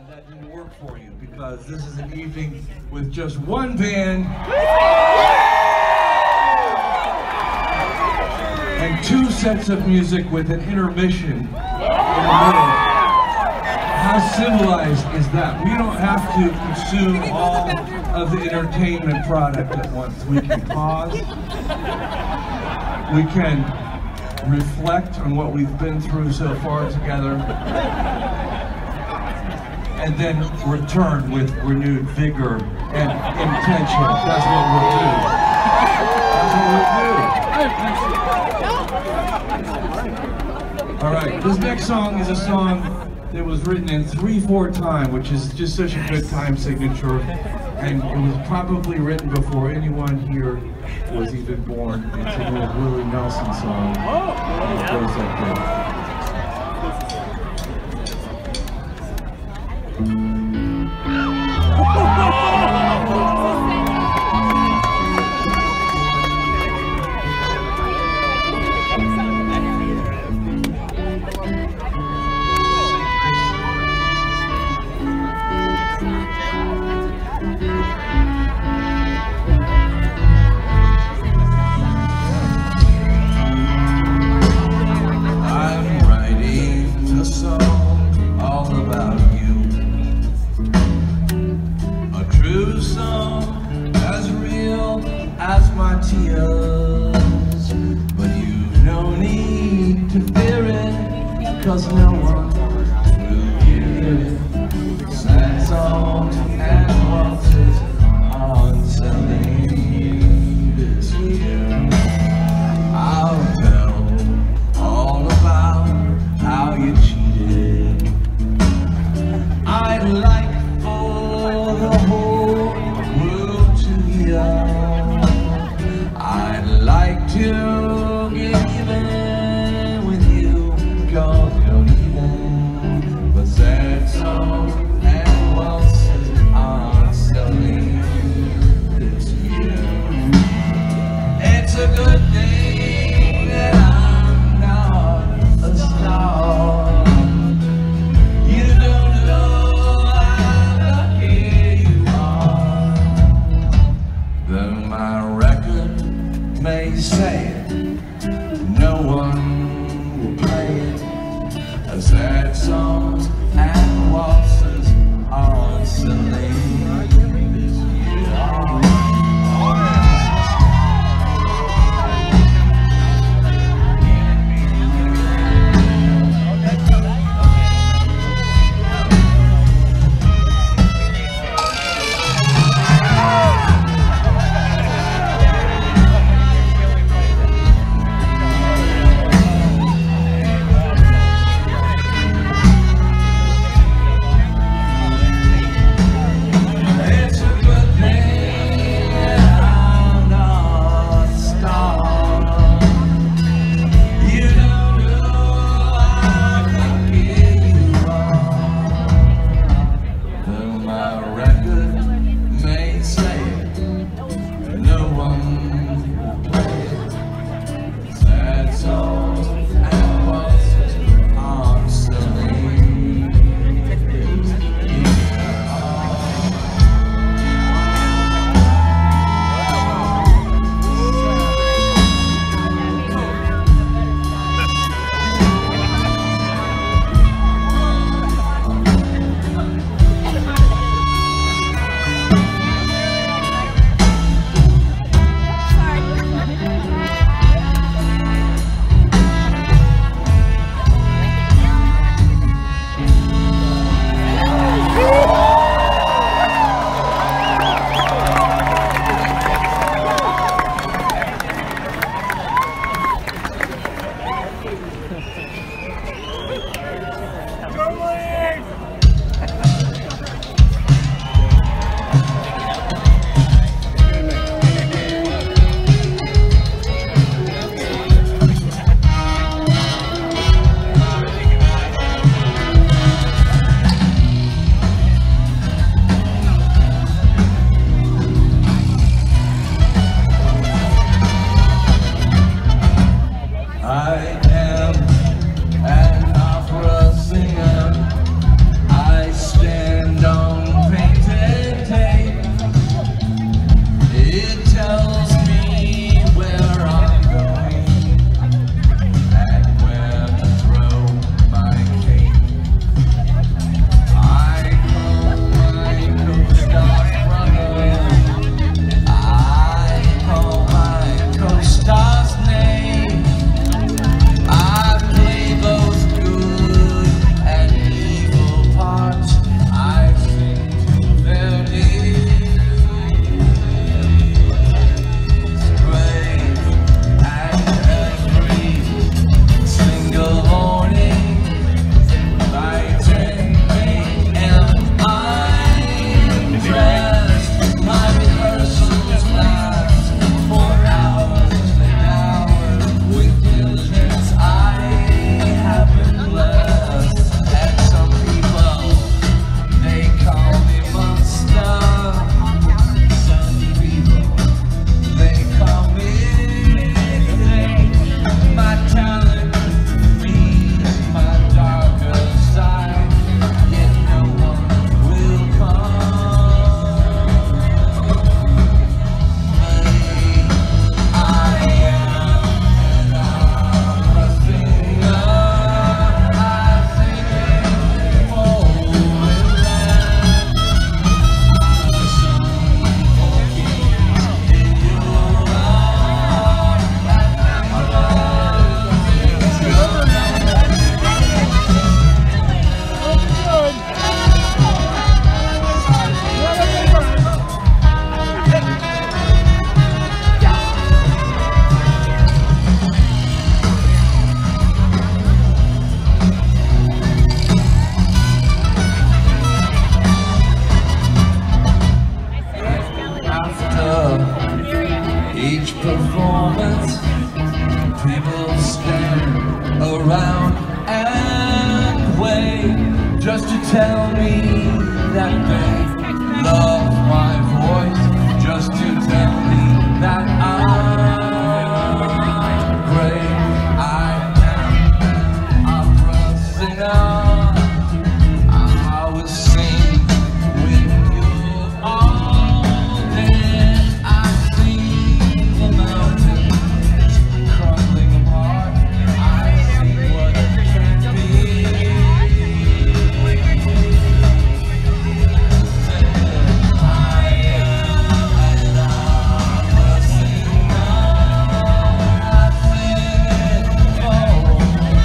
that didn't work for you, because this is an evening with just one band and two sets of music with an intermission in the middle. How civilized is that? We don't have to consume all of the entertainment product at once. We can pause. We can reflect on what we've been through so far together, and then return with renewed vigor and intention. That's what we'll do. That's what we'll do. All right, this next song is a song that was written in 3/4 time, which is just such a good time signature, and it was probably written before anyone here was even born. It's an old Willie Nelson song. It goes like this. Cause no one will hear it. Sad songs and waltzes on selling this year. I'll tell all about how you cheated. I'd like for the whole world to hear. I'd like to get even with you, 'cause you don't even day just to tell me that they love my voice, just to tell me that I'm great. I am opera singer. I will sing with you all day. I see the mountains crumbling apart. I see what can be. I am an opera singer. I sing it for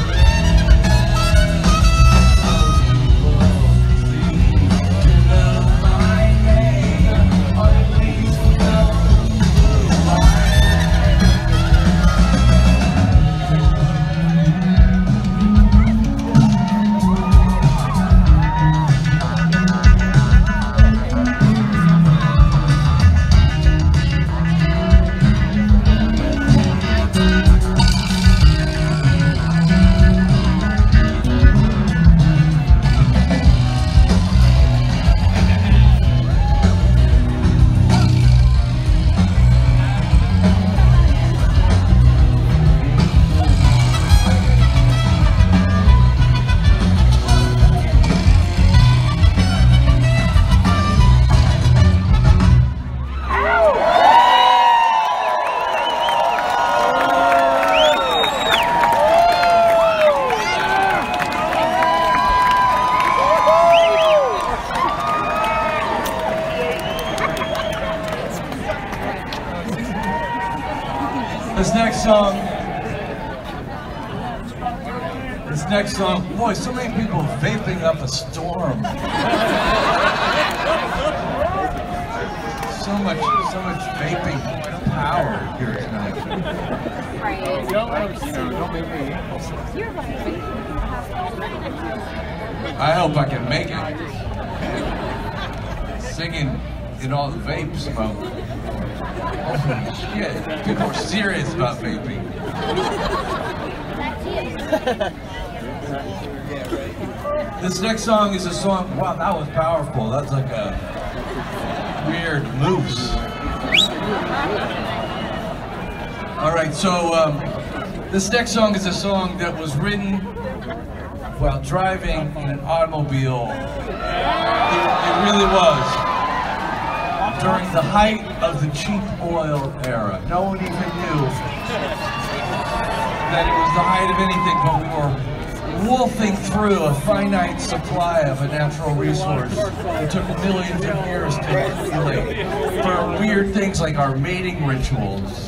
This next song, boy, so many people vaping up a storm. So much vaping power here tonight. I hope I can make it. Singing in all the vape smoke. Holy shit, people are serious about vaping. This next song is a song, wow, that was powerful. That's like a weird moose. All right, so this next song is a song that was written while driving in an automobile. It really was. During the height of the cheap oil era. No one even knew that it was the height of anything, but we were wolfing through a finite supply of a natural resource that took millions of years to accumulate for weird things like our mating rituals.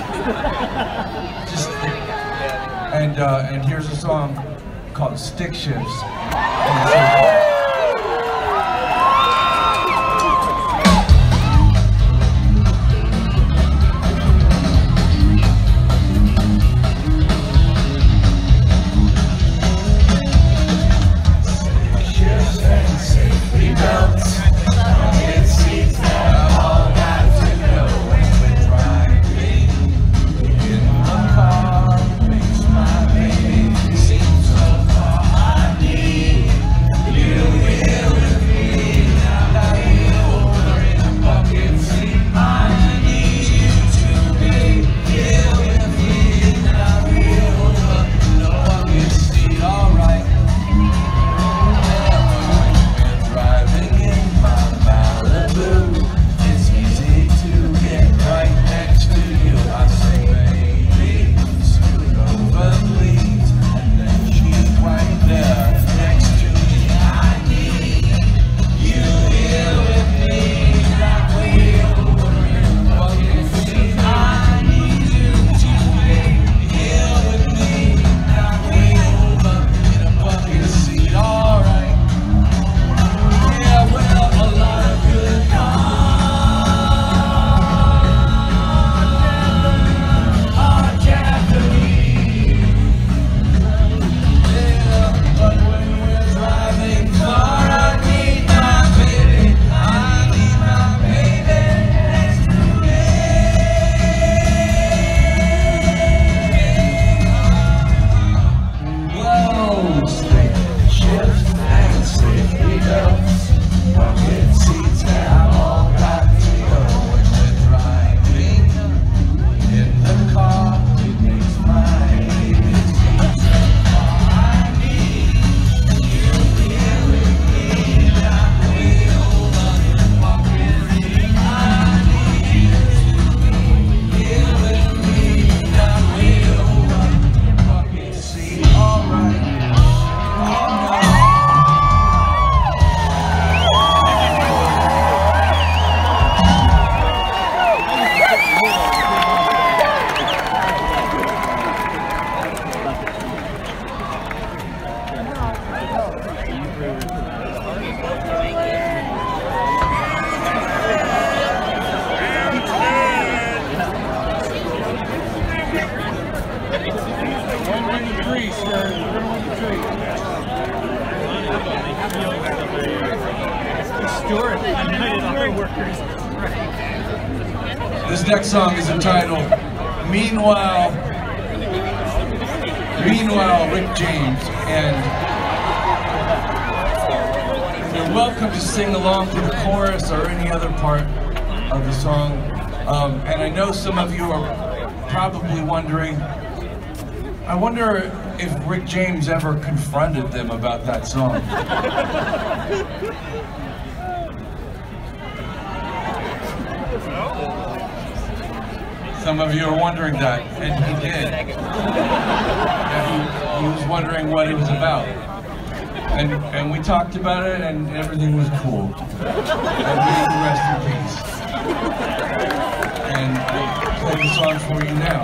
And here's a song called Stickshifts and Safetybelts. This next song is entitled Meanwhile, Rick James, and you're welcome to sing along to the chorus or any other part of the song. And I know some of you are probably wondering, I wonder if Rick James ever confronted them about that song. Some of you are wondering that, and he did. Yeah, he was wondering what it was about. And we talked about it, and everything was cool. And we rest in peace. And we'll play the song for you now.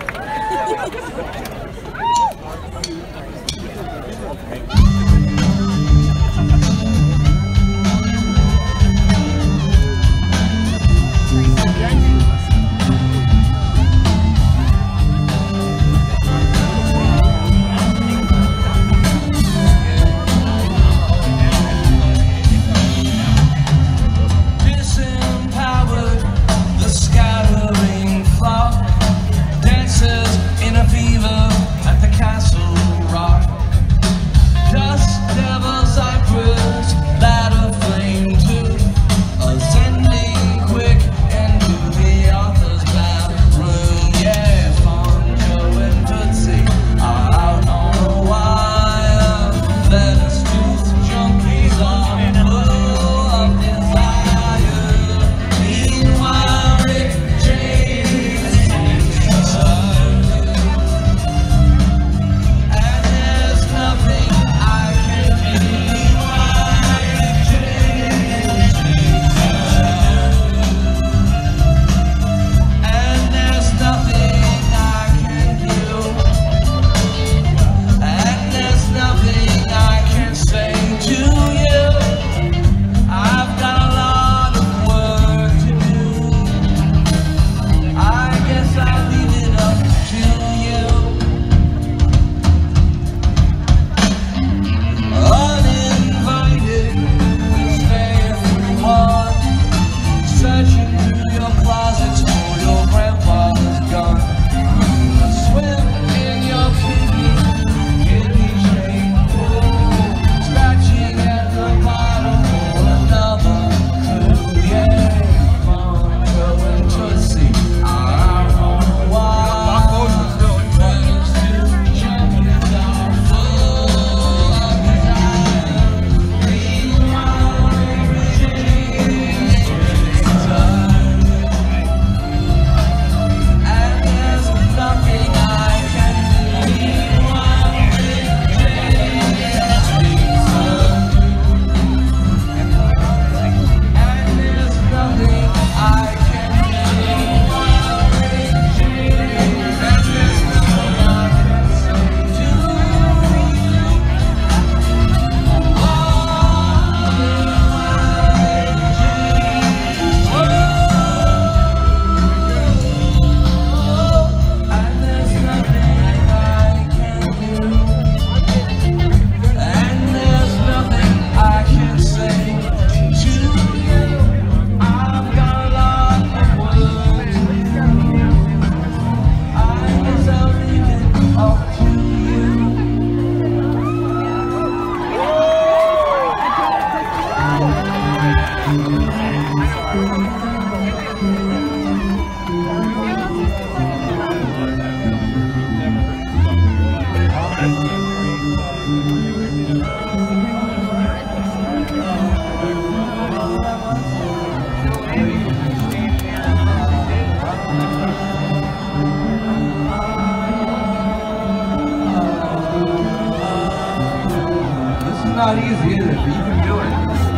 Not easy, is it? But you can do it.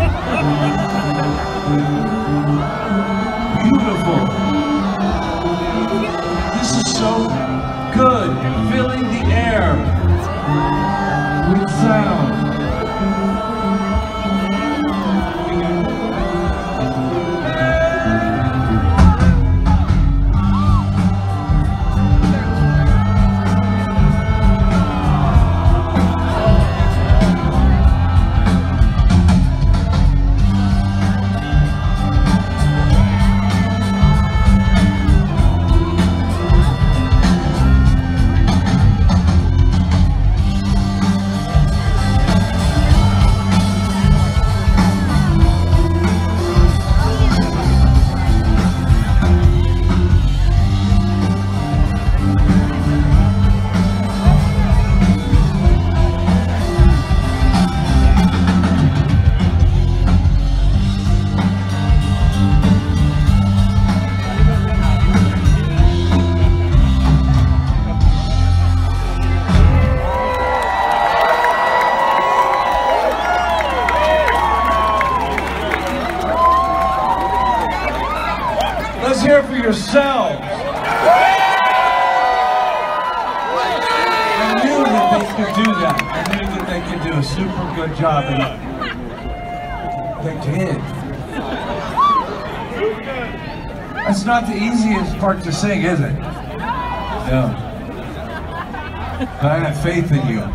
Beautiful. This is so good. Filling the air with sound. yourselves. I knew that they could do that. I knew that they could do a super good job, and they did. That's not the easiest part to sing, is it? No. But I have faith in you.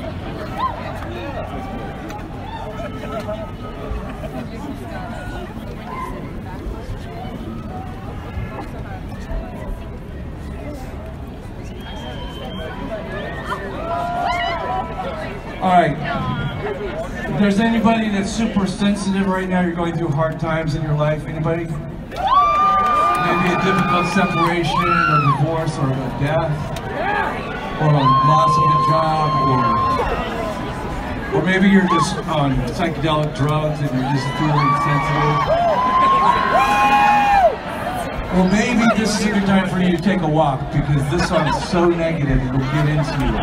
All right. If there's anybody that's super sensitive right now, you're going through hard times in your life, anybody? Maybe a difficult separation or divorce or a death or a loss of a job, or maybe you're just on psychedelic drugs and you're just feeling sensitive. Well, maybe this is a good time for you to take a walk because this song's so negative it'll get into you.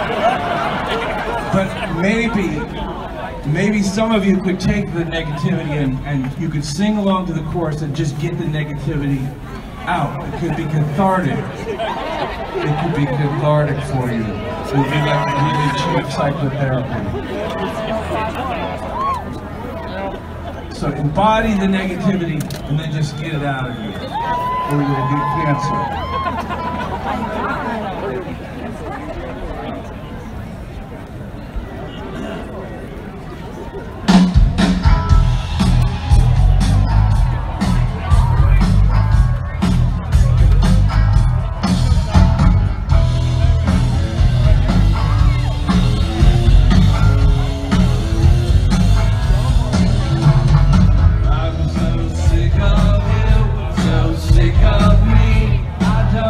But maybe some of you could take the negativity and you could sing along to the chorus and just get the negativity out. It could be cathartic. It could be cathartic for you. It would be like really cheap psychotherapy. So embody the negativity and then just get it out of you, or you'll get cancer. Sick of me. I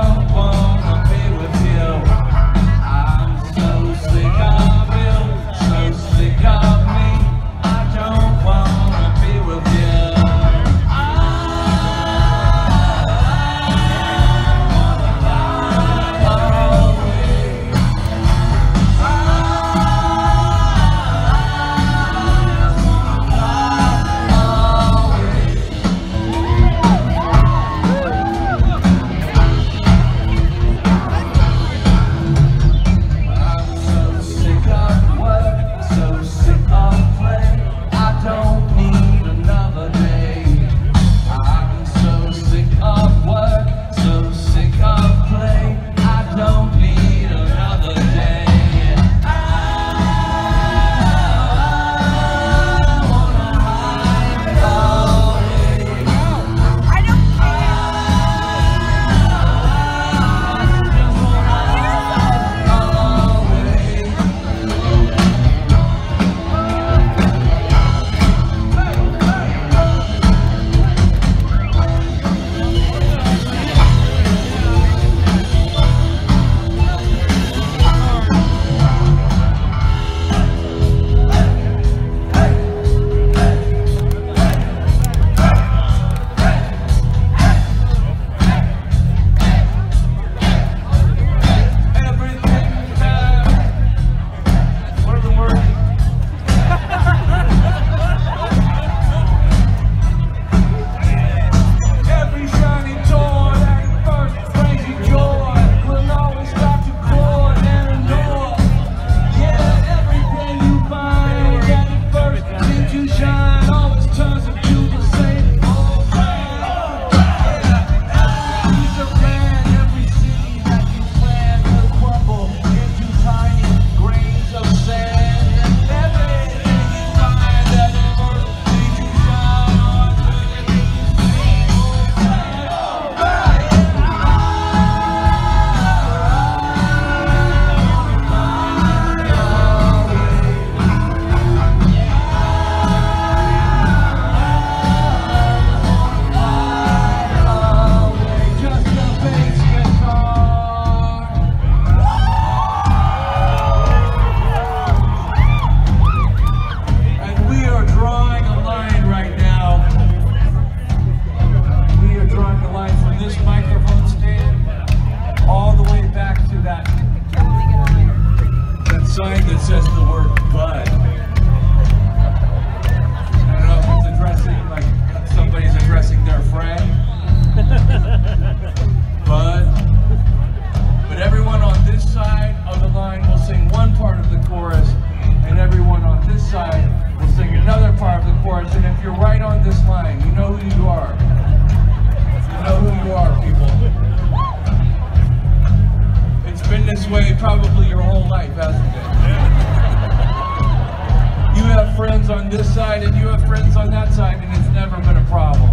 side and you have friends on that side, and it's never been a problem.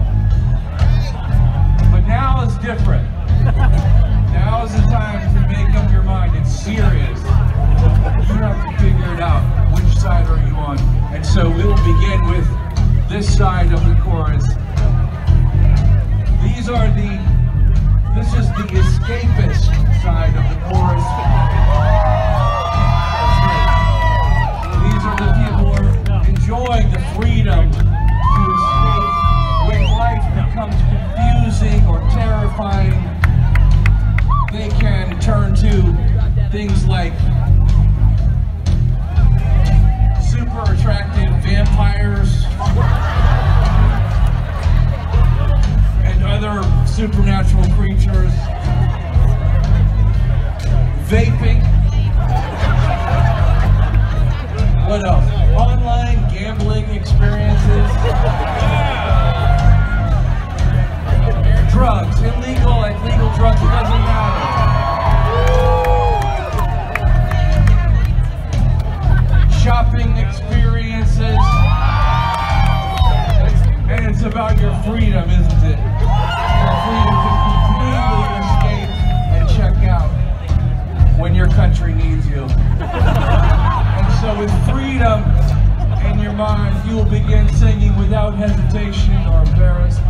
But now it's different. Now is the time to make up your mind. It's serious. You have to figure it out. Which side are you on? And so we'll begin with this side of the chorus. This is the escapist side of the chorus. These are the people who are enjoying the freedom to escape when life becomes confusing or terrifying. They can turn to things like super attractive vampires and other supernatural creatures, vaping, what else? Online gambling experiences, drugs, illegal and legal drugs, it doesn't matter. Shopping experiences, and it's about your freedom, isn't it? Your freedom to completely escape and check out when your country needs you. And so with freedom in your mind, you will begin singing without hesitation or embarrassment.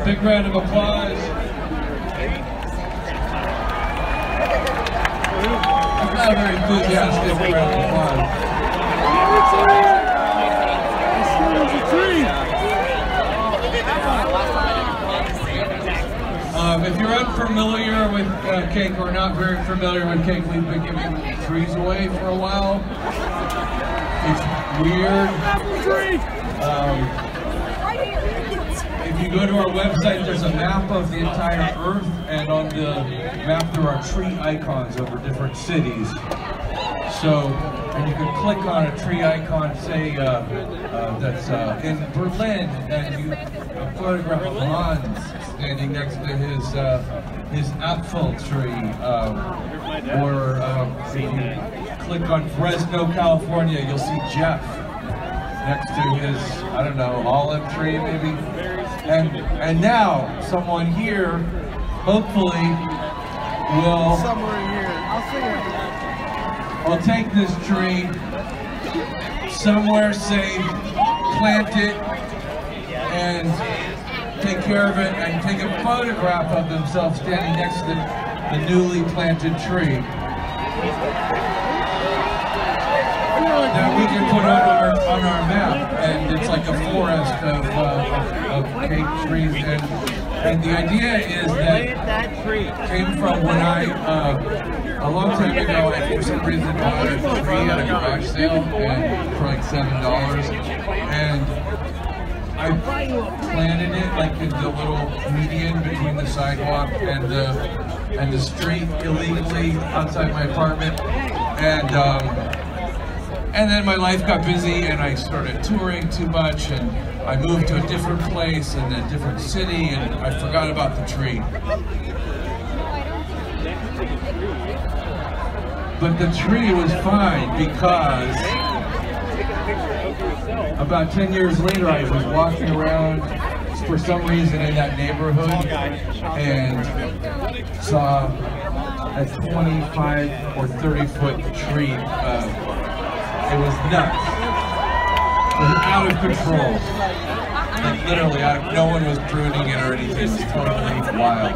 Big round of applause. I'm not a very enthusiastic round of applause. If you're unfamiliar with cake or not very familiar with cake, we've been giving trees away for a while. It's weird. If you go to our website, there's a map of the entire Earth, and on the map there are tree icons over different cities. So, and you can click on a tree icon, say that's in Berlin, and you photograph of Hans standing next to his apfel tree, or if you click on Fresno, California, you'll see Jeff next to his, I don't know, olive tree maybe. And now someone here, hopefully, will I'll take this tree somewhere safe, plant it, and take care of it, and take a photograph of themselves standing next to the newly planted tree that we can put on our map, and it's like a forest of cake trees. And the idea is that came from when a long time ago, I for some reason bought a tree at a garage sale and for like $7, and I planted it like in the little median between the sidewalk and the street illegally outside my apartment, and then my life got busy and I started touring too much, and I moved to a different place and a different city, and I forgot about the tree. But the tree was fine because about 10 years later I was walking around for some reason in that neighborhood and saw a 25 or 30 foot tree. It was nuts. It was out of control. Like literally, no one was pruning it or anything. It was totally wild.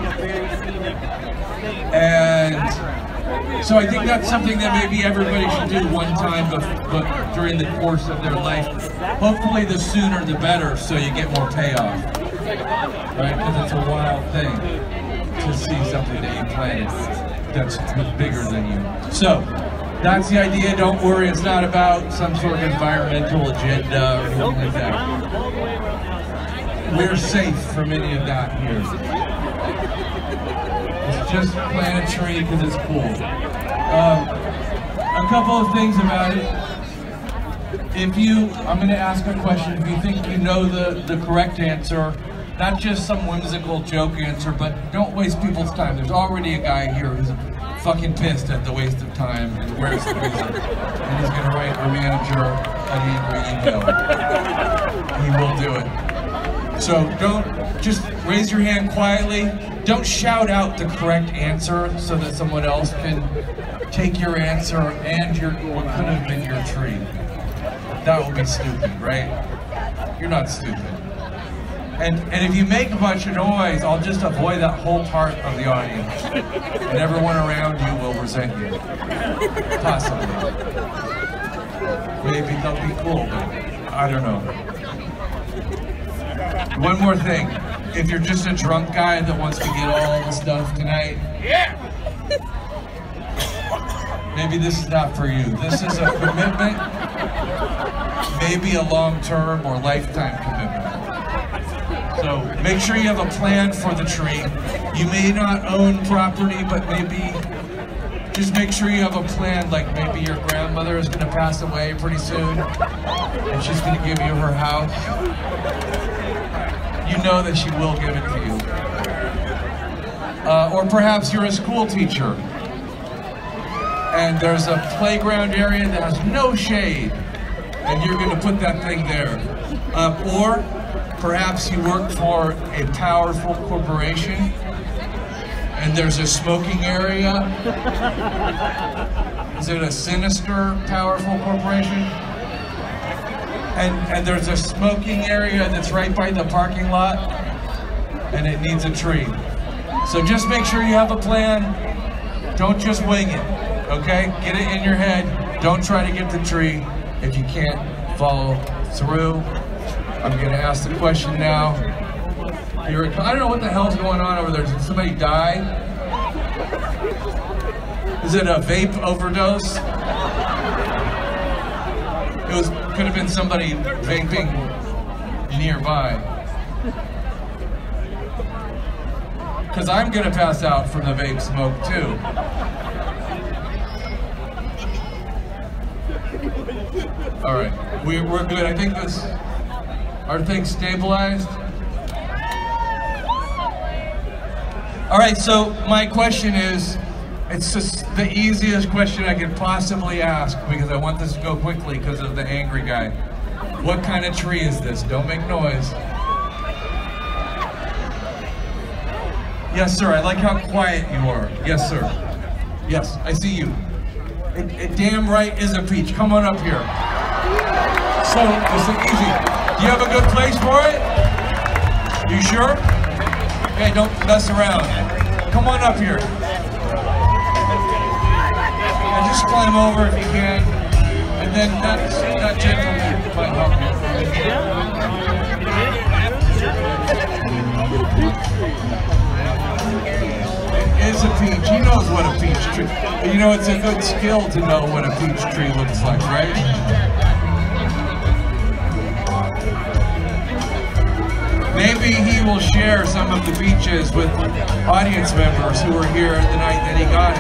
And so I think that's something that maybe everybody should do one time but during the course of their life. Hopefully the sooner the better, so you get more payoff. Right? Because it's a wild thing to see something that you planted that's bigger than you. So that's the idea. Don't worry, it's not about some sort of environmental agenda or anything like that. We're safe from any of that here. It's just plant a tree because it's cool. A couple of things about it. I'm going to ask a question. If you think you know the correct answer, not just some whimsical joke answer, but don't waste people's time. There's already a guy here who's fucking pissed at the waste of time and where's the reason. And he's going to write our manager an angry email. He will do it. So don't, just raise your hand quietly. Don't shout out the correct answer so that someone else can take your answer and what could have been your tree. That would be stupid, right? You're not stupid. And if you make a bunch of noise, I'll just avoid that whole part of the audience. And everyone around you will resent you. Possibly. Maybe they'll be cool, but I don't know. One more thing. If you're just a drunk guy that wants to get all the stuff tonight, maybe this is not for you. This is a commitment, maybe a long-term or lifetime commitment. So make sure you have a plan for the tree. You may not own property, but maybe just make sure you have a plan, like maybe your grandmother is going to pass away pretty soon and she's going to give you her house. You know that she will give it to you. Or perhaps you're a school teacher and there's a playground area that has no shade and you're going to put that thing there. Or perhaps you work for a powerful corporation and there's a smoking area. Is it a sinister, powerful corporation? And there's a smoking area that's right by the parking lot. and it needs a tree. So just make sure you have a plan. Don't just wing it, okay? Get it in your head. Don't try to get the tree if you can't follow through. I'm gonna ask the question now. Here it comes. I don't know what the hell's going on over there. Did somebody die? Is it a vape overdose? Could have been somebody vaping nearby. Because I'm gonna pass out from the vape smoke too. All right, we're good. I think our thing's stabilized. All right, so my question is, it's just the easiest question I could possibly ask because I want this to go quickly because of the angry guy. What kind of tree is this? Don't make noise. Yes, sir. I like how quiet you are. Yes, sir. Yes, I see you. It damn right is a peach. Come on up here. So, it's easy. Do you have a good place for it? You sure? Hey, don't mess around. Come on up here. And just climb over if you can. And then that gentleman might help you. It is a peach. He knows what a peach tree. You know, it's a good skill to know what a peach tree looks like, right? Maybe he will share some of the peaches with audience members who were here the night that he got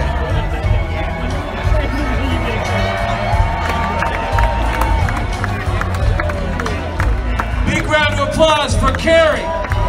it. Big round of applause for Carrie.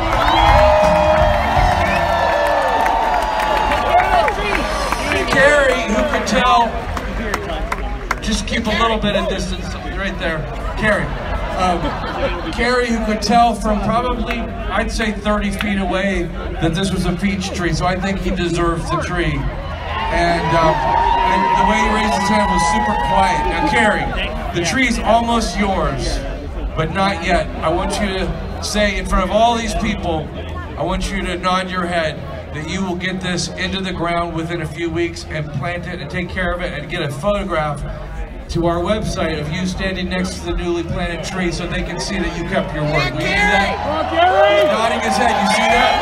Carrie, who could tell, just keep a little bit of distance right there. Carrie. Carrie, who could tell from probably, I'd say 30 feet away that this was a peach tree, so I think he deserves the tree. And the way he raised his hand was super quiet. Now, Carrie, the tree's almost yours, but not yet. I want you to say in front of all these people, I want you to nod your head that you will get this into the ground within a few weeks and plant it and take care of it and get a photograph to our website of you standing next to the newly planted tree so they can see that you kept your word. Will you do that? He's nodding his head. You see that?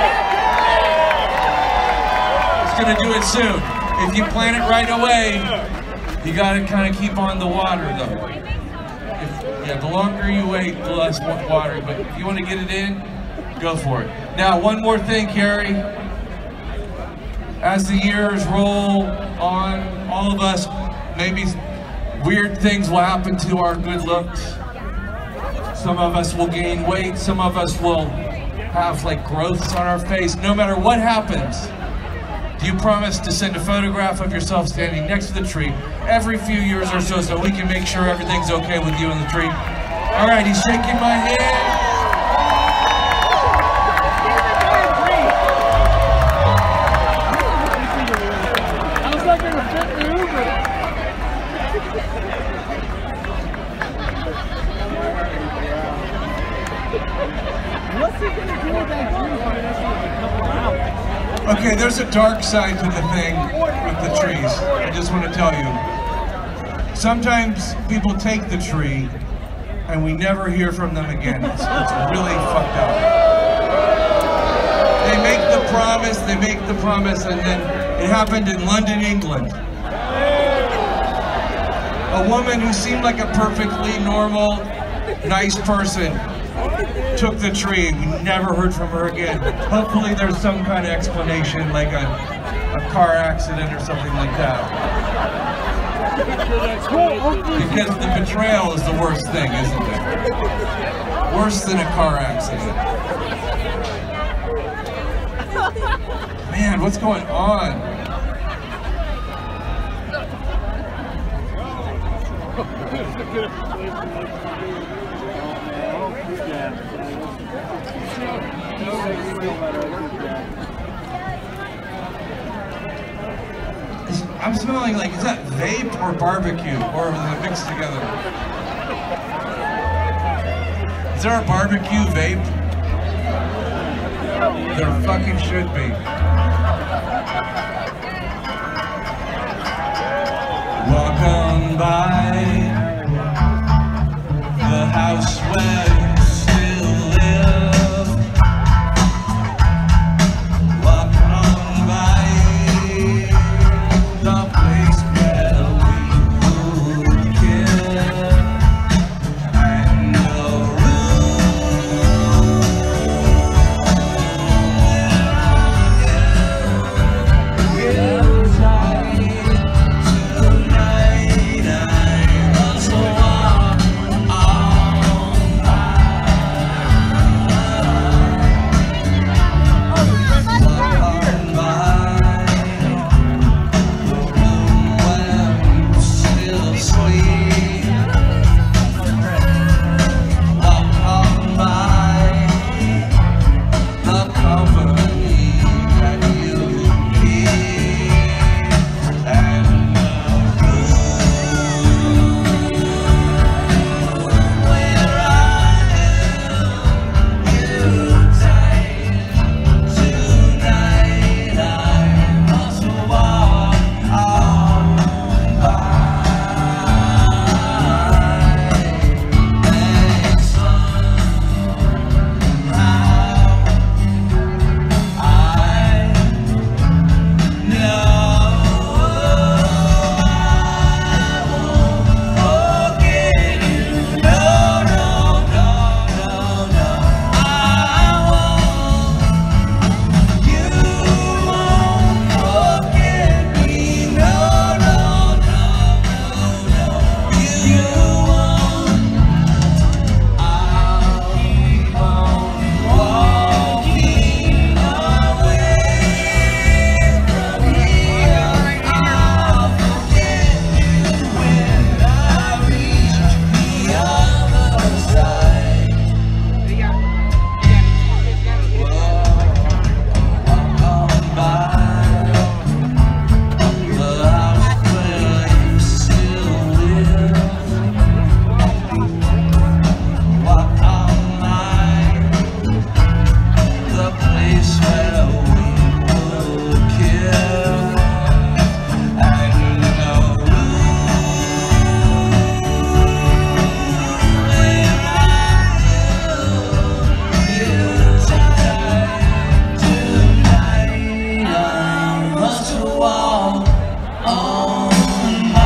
He's going to do it soon. If you plant it right away, you got to kind of keep on the water, though. The longer you wait, the less water. But if you want to get it in, go for it. Now, one more thing, Carrie. As the years roll on, all of us, maybe weird things will happen to our good looks. Some of us will gain weight. Some of us will have like growths on our face. No matter what happens, do you promise to send a photograph of yourself standing next to the tree every few years or so we can make sure everything's okay with you and the tree? All right, he's shaking my hand. Okay, there's a dark side to the thing with the trees. I just want to tell you. Sometimes people take the tree and we never hear from them again. It's really fucked up. They make the promise, and then it happened in London, England. A woman who seemed like a perfectly normal, nice person took the tree. We never heard from her again. Hopefully there's some kind of explanation, like a car accident or something like that. Because the betrayal is the worst thing, isn't it? Worse than a car accident. Man, what's going on? I'm smelling like, is that vape or barbecue? Or is it mixed together? Is there a barbecue vape? There fucking should be. Walk on by the house where you still live. Walk on by the place where we would kill. And the room where tonight I must walk on by. Walk on by the room where we still sleep. Walk on by the company that you keep. And the where I am, you take tonight I must walk on by. And somehow I know forget you. No, no, no, no, no. I won't. You won't forget me. No, no, no, no, no. You won't. I'll keep on walking away from here. I'll forget you when I reach the other side. Walk on by the house where you still live. Walk on by the place where we would kill. And the room where I am, you tonight I must walk on by.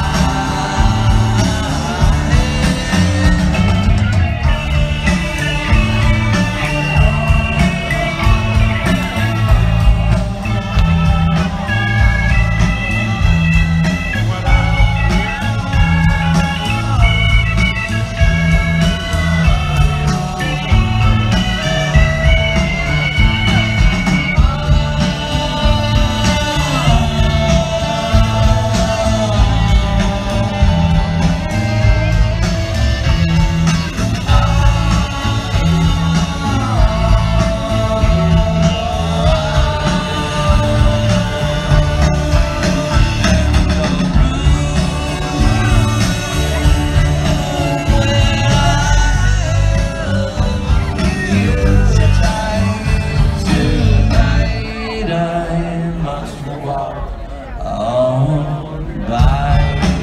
Tonight I must walk on by.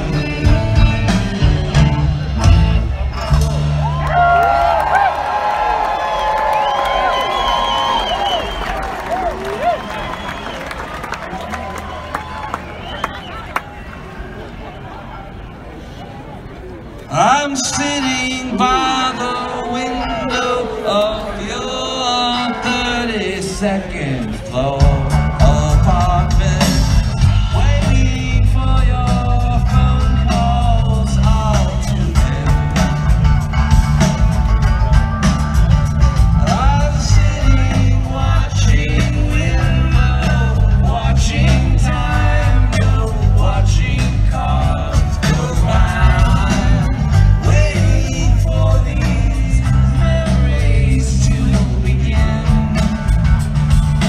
I'm sitting by the window of your 32nd floor apartment, waiting for your phone calls all to end. I'm sitting watching window, watching time go, watching cars go by, waiting for these memories to begin.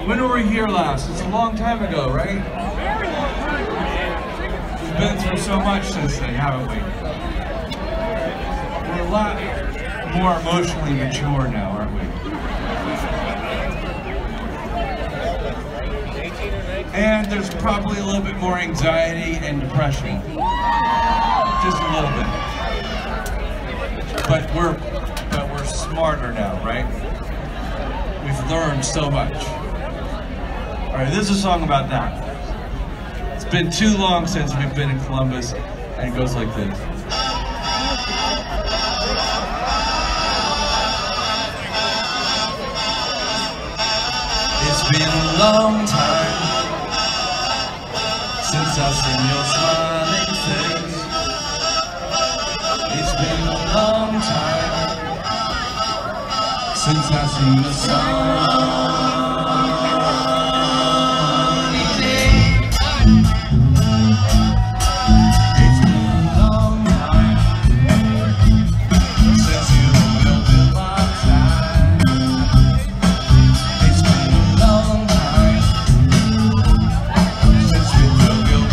When were we here last? It's a long time ago, right? We've been through so much since then, haven't we? We're a lot more emotionally mature now, aren't we? And there's probably a little bit more anxiety and depression. Just a little bit. But we're smarter now, right? We've learned so much. All right, this is a song about that. It's been too long since we've been in Columbus, and it goes like this. It's been a long time since I've seen your smiling face. It's been a long time since I've seen the sunny day. It's been a long time since you built in my time. It's been a long time since we took your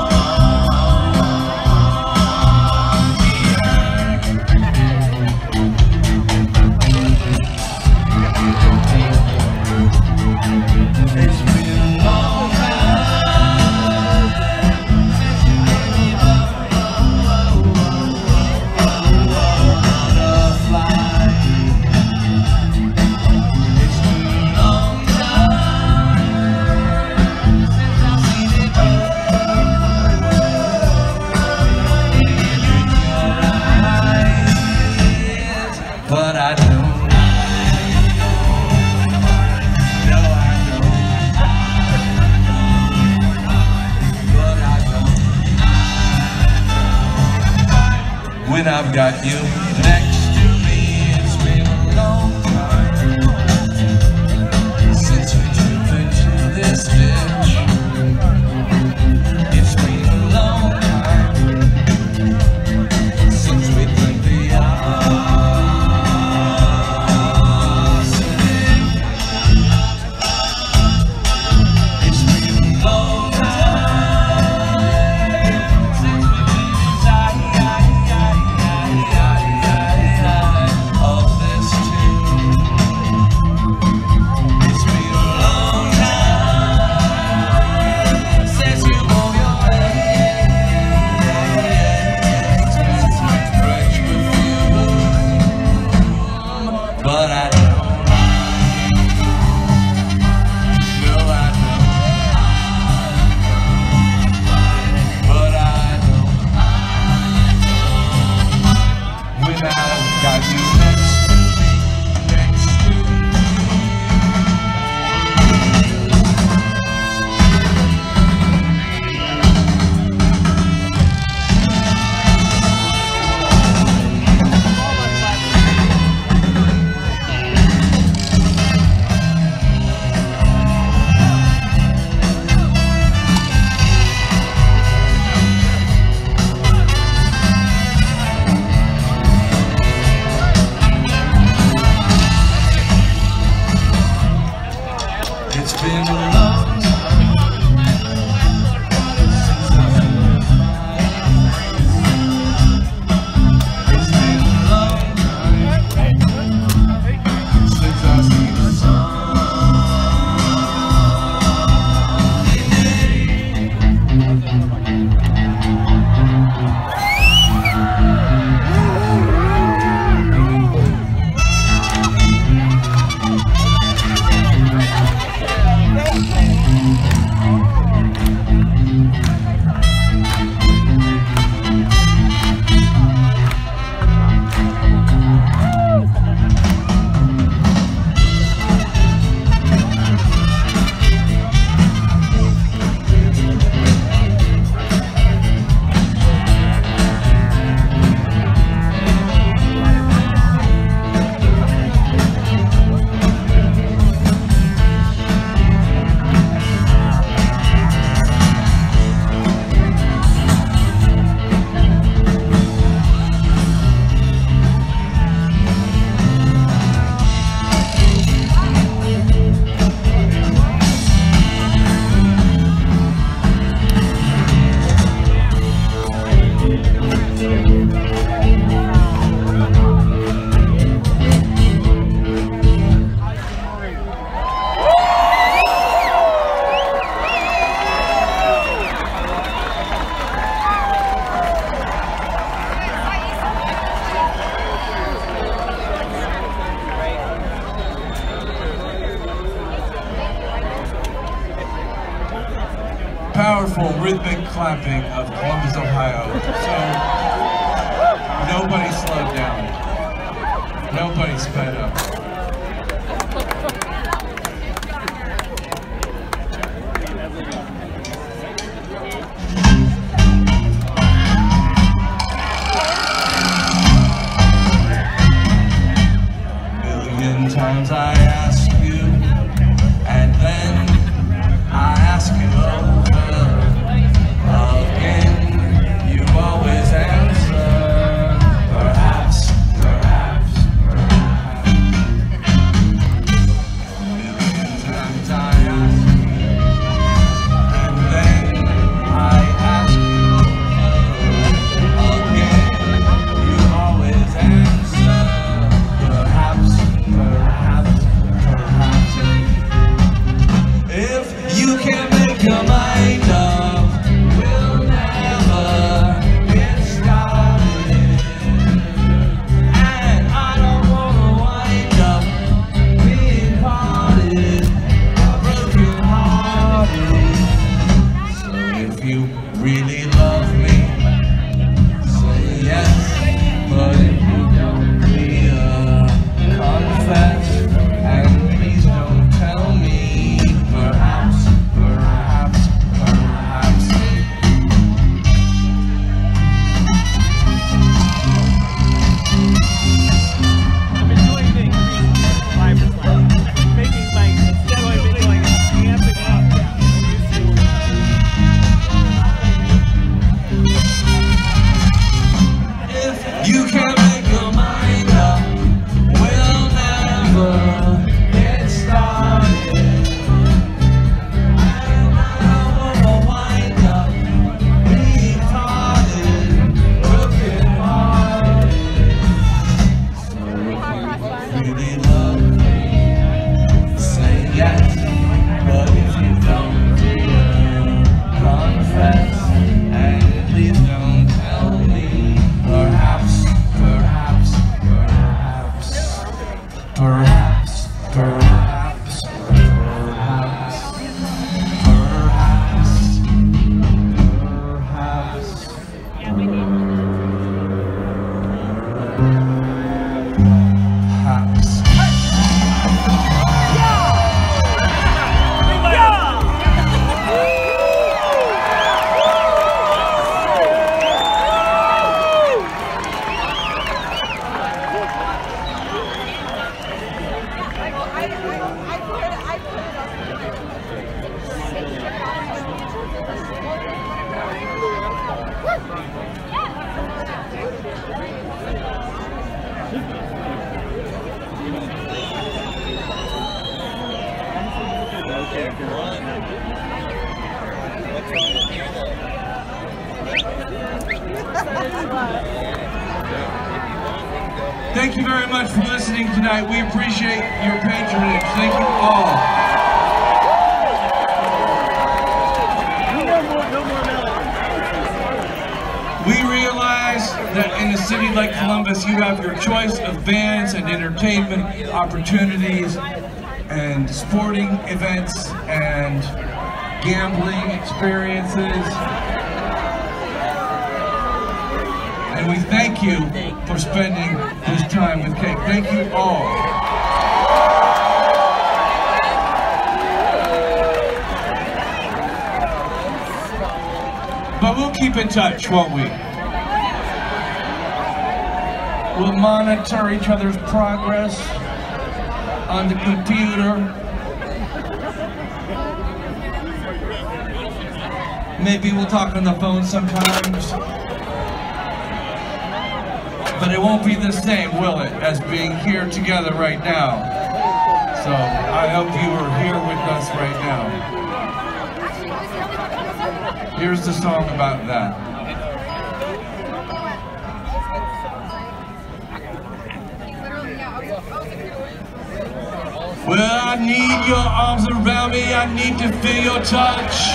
when I've got you next to me. It's been a long time since we drove into this ditch. It's been a long time since we drank the arsenic. It's been a long time since we powerful rhythmic clapping of Columbus, Ohio. So nobody slowed down. Nobody sped up. Times I ask you, and then I ask you over again. You always answer, perhaps, perhaps, perhaps. A million times I ask you, and then I ask you again. You always answer, perhaps. If you can't make your mind up, we'll never get started. And I don't wanna wind up being parted, broken hearted. So if you really love me, say yes. But if you don't, confess, and please don't tell me. Perhaps, perhaps, perhaps. I'm enjoying things. Making my instead of doing amping up. If you can't make your mind up, we'll never get started. And I don't wanna wind up being parted, broken hearted. So if you really love me, say yes. But if you don't, confess, and please don't tell me. Perhaps, perhaps, perhaps, perhaps, perhaps, perhaps, Thank you very much for listening tonight. We appreciate your patronage. Thank you all. We realize that in a city like Columbus, you have your choice of bands and entertainment opportunities and sporting events and gambling experiences. And we thank you for spending this time with Cake. Thank you all. But we'll keep in touch, won't we? We'll monitor each other's progress on the computer. Maybe we'll talk on the phone sometimes. But it won't be the same, will it, as being here together right now. So I hope you are here with us right now. Here's the song about that. Well, I need your arms around me, I need to feel your touch.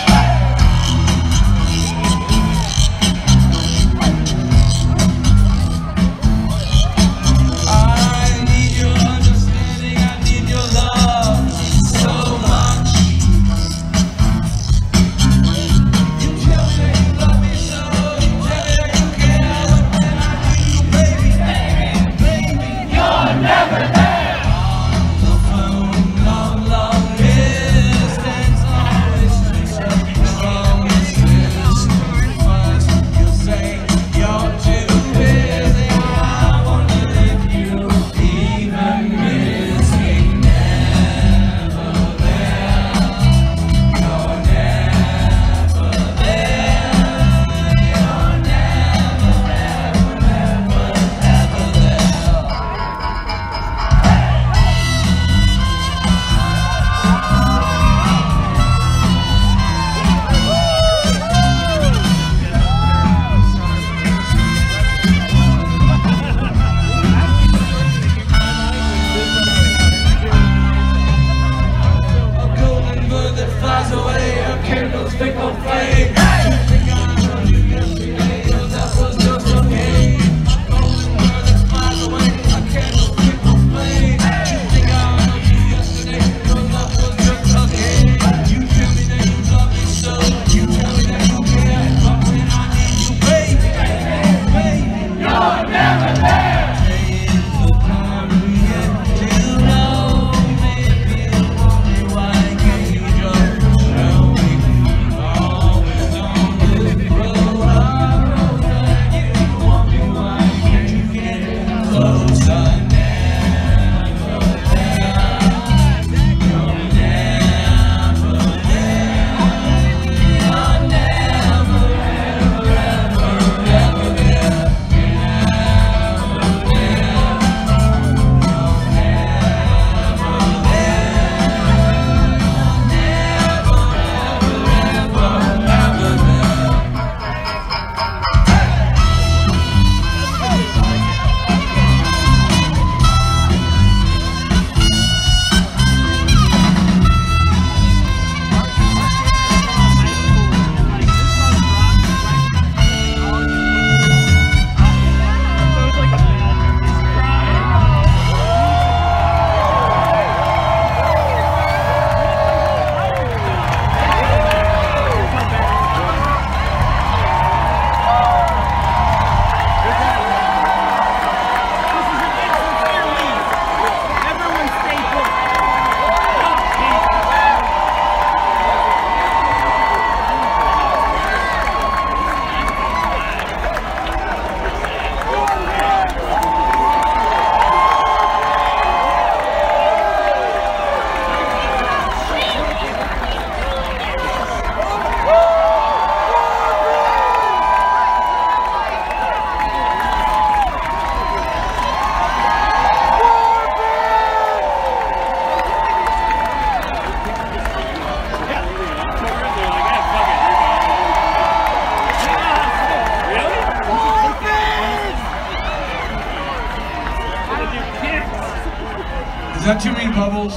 that too many bubbles?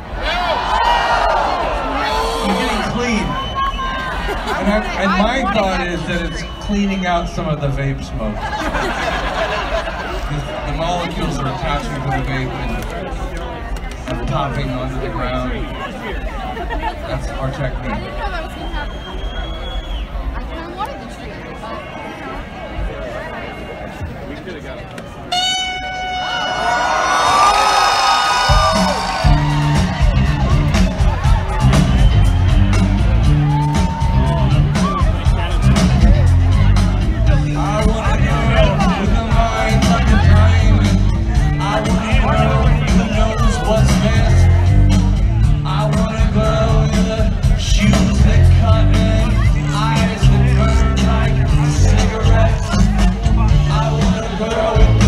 You're getting clean. And my thought is that it's cleaning out some of the vape smoke. The molecules are attaching to the vape and popping onto the ground. That's our technique. We could have got it. Girl with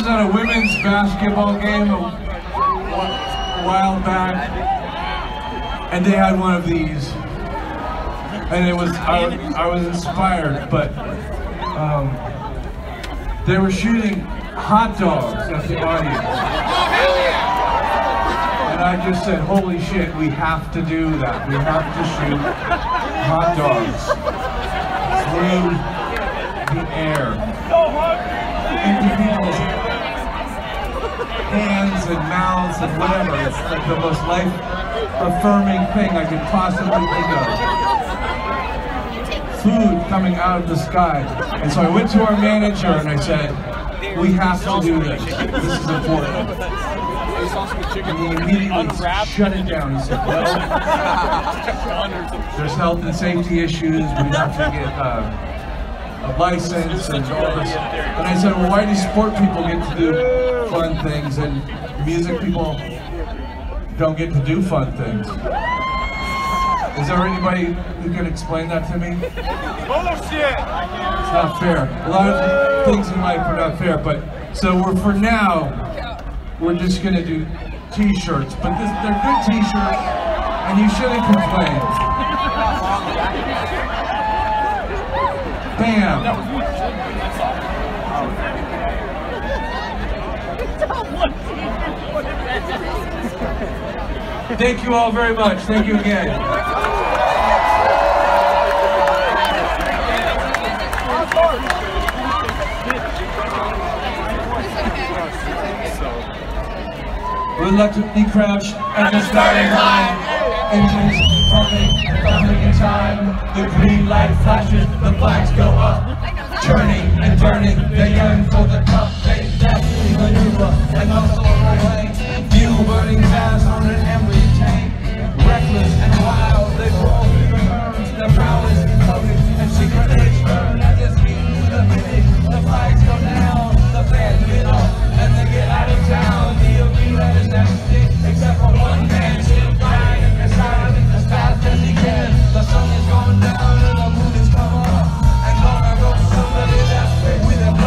was at a women's basketball game a while back, and they had one of these, and it was I was inspired, but they were shooting hot dogs at the audience, and I just said, "Holy shit, we have to do that. We have to shoot hot dogs through the air into people's hands and mouths and whatever." It's like the most life-affirming thing I could possibly think of. Food coming out of the sky. And so I went to our manager and I said, "We have to do this. This is important." And he immediately shut it down. He said, "Well, there's health and safety issues. We have to get a license and all this." And I said, "Well, why do sport people get to do fun things and music people don't get to do fun things?" Is there anybody who can explain that to me? Bullshit! It's not fair. A lot of things in life are not fair, but so for now, we're just gonna do t-shirts, but they're good t-shirts, and you shouldn't complain. Bam! Thank you all very much. Thank you again. Reluctantly crouched at the starting line. Engines pumping in time. The green light flashes, the flags go up. Turning and turning, they yearn for the cup. They desperately maneuver and muscle away. Fuel burning gas on an empty tank. Reckless and wild, they roll through the burns. Their prowess is loaded and secretly burn. As they speed to the finish, the flags go down. The band get up and they get out of town. The arena is empty except for one man still flying as silent as fast as he can. The sun is going down and the moon is come up. And gonna go somebody that way with a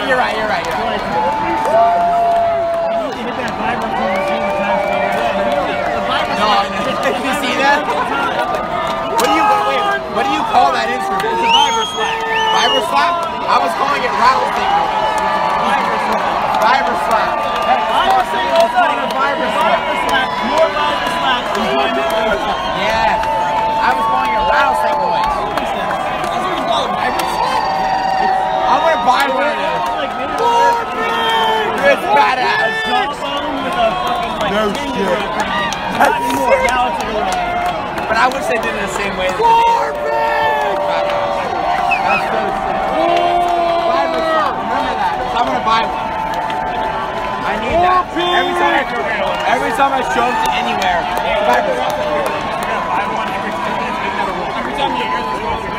you're right. You need to hit that vibraphone a few times. No, did you see that? What do you call that instrument? It's a vibra slap. Vibra slap? I was calling it rattlesnake noise. Vibra slap. Vibra slap. I was saying all the time, vibra slap. More vibra slap than my noise. Yes. I was calling it rattlesnake noise. That's what you call it, vibra slap? I'm gonna buy one of those. It's badass. A telephone with a fucking like No finger shit. wrap around it. Not anymore. Now it's like a But I wish they did it the same way. That's so sick. Vibra slap. Remember that. So I'm gonna buy one. I need that. Every time I show up to anywhere, vibra slap. Every time you hear this one,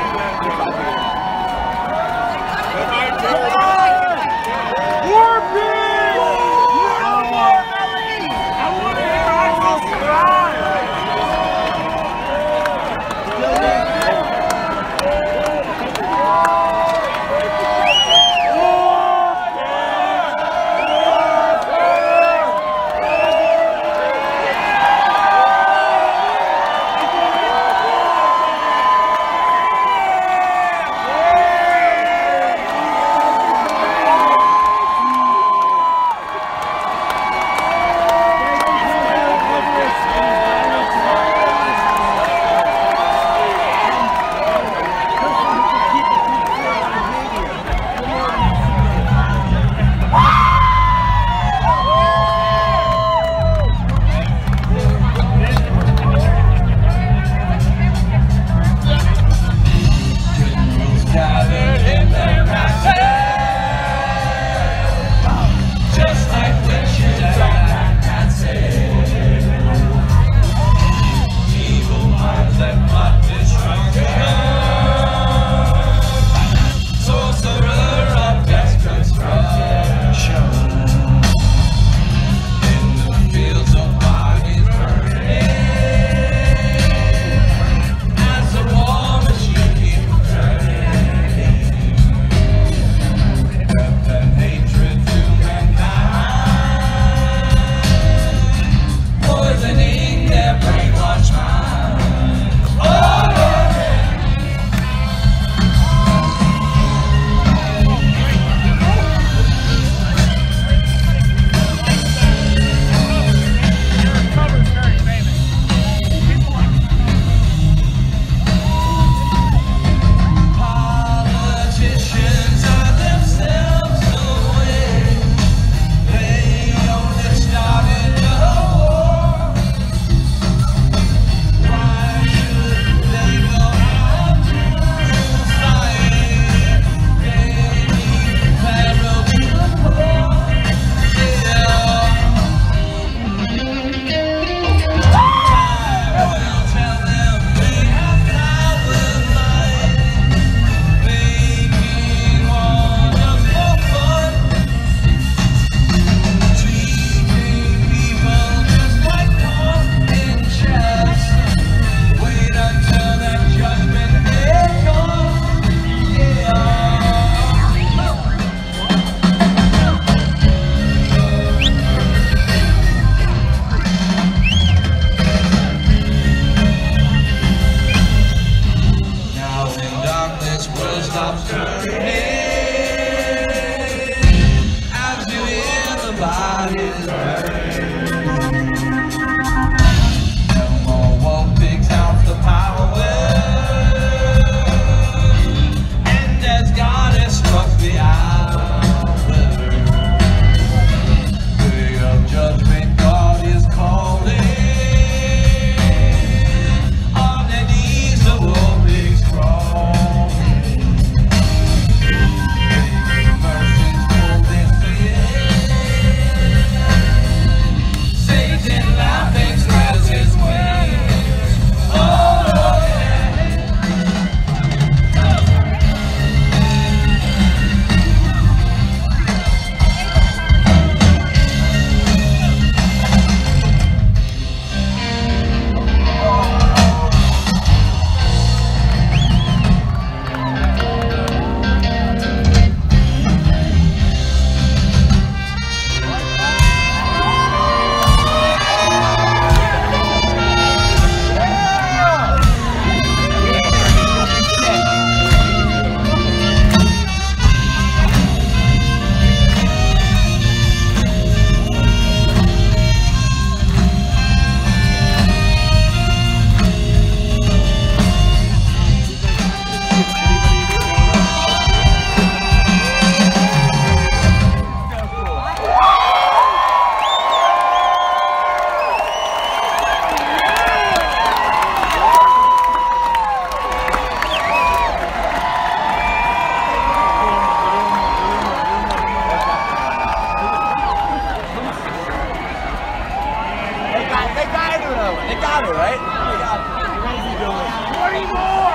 They got it, right? They got it. 20 more!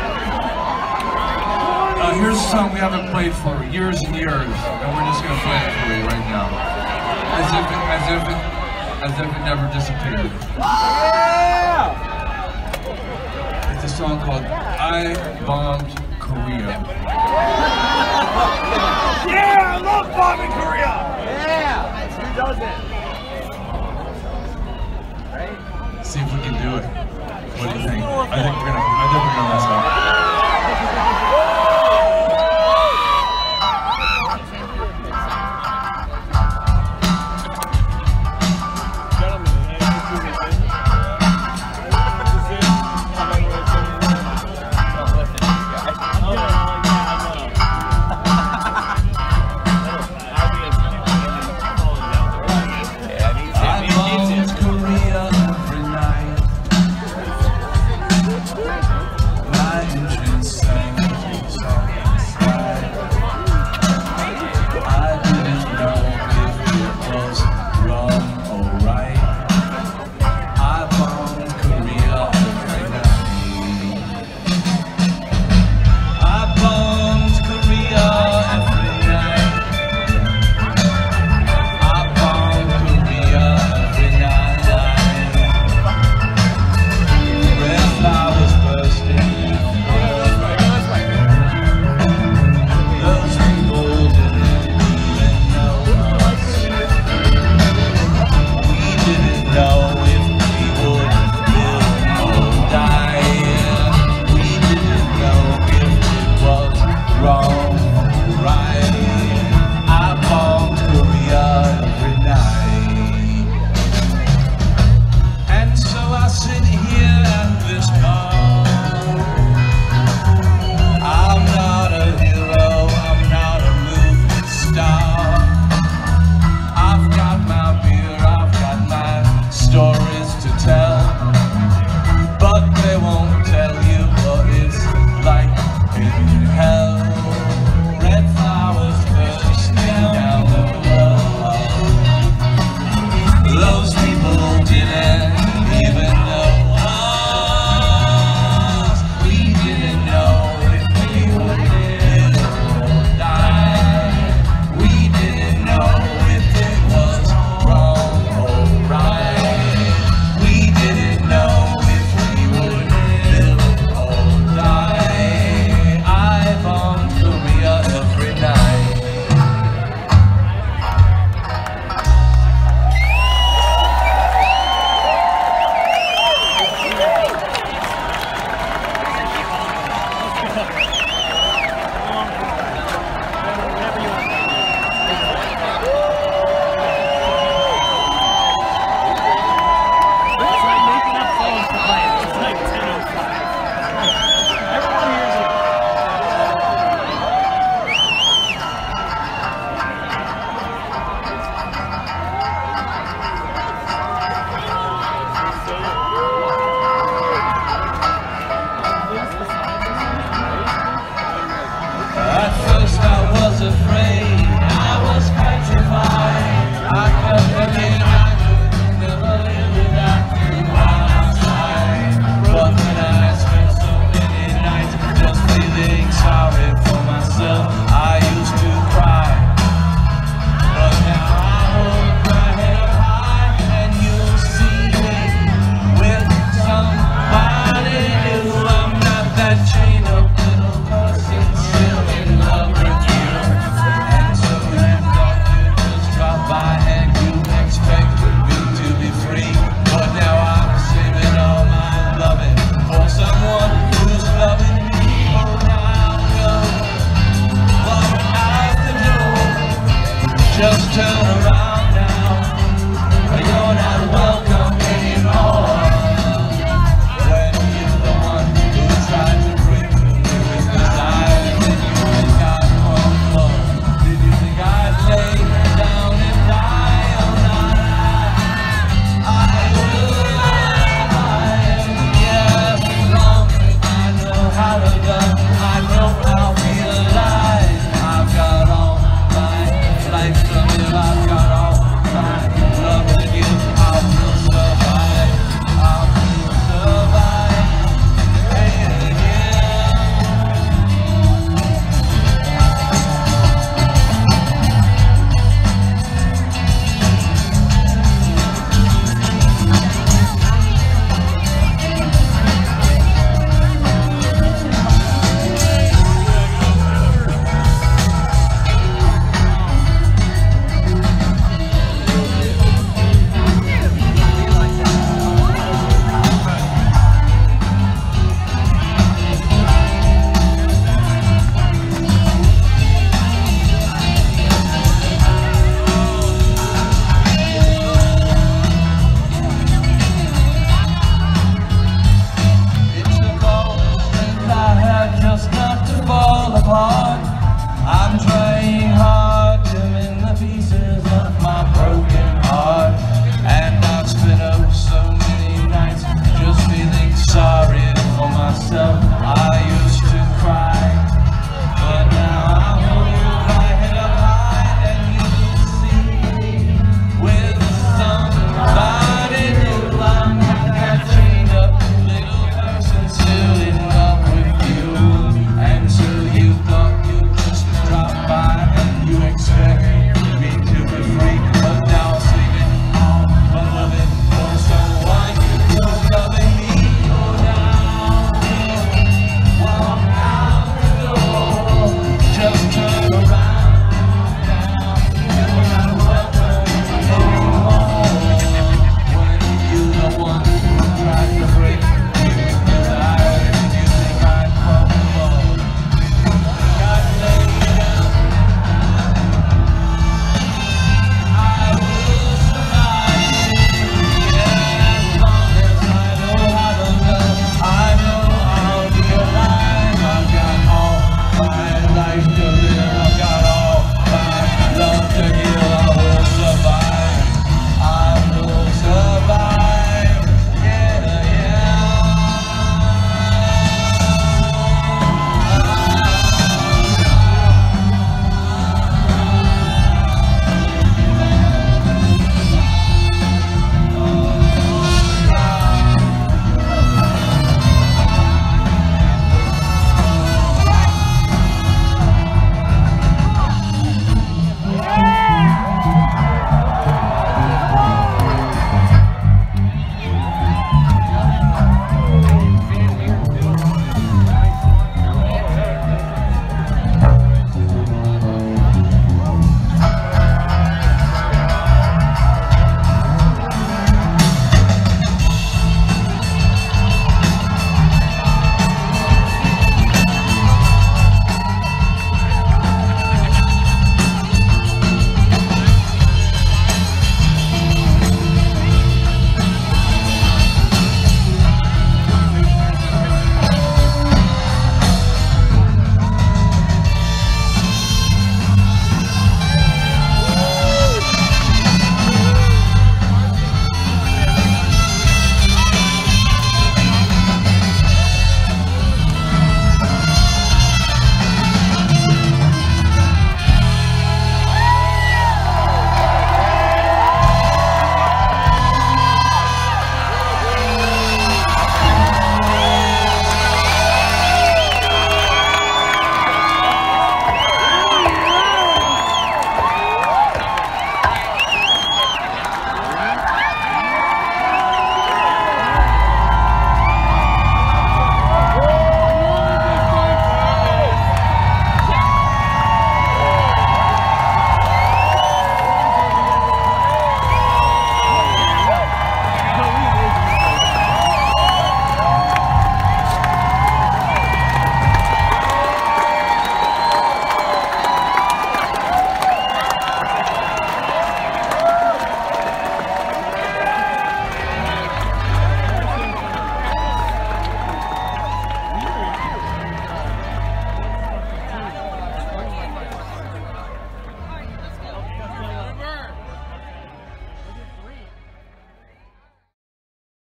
Here's a song we haven't played for years and years, and we're just gonna play it for you right now, as if it never disappeared. Yeah! It's a song called "I Bombed Korea." Yeah, I love bombing Korea! Yeah! Who doesn't? Right? See if we can do it. What do you think? I think we're gonna mess up. At first I was afraid.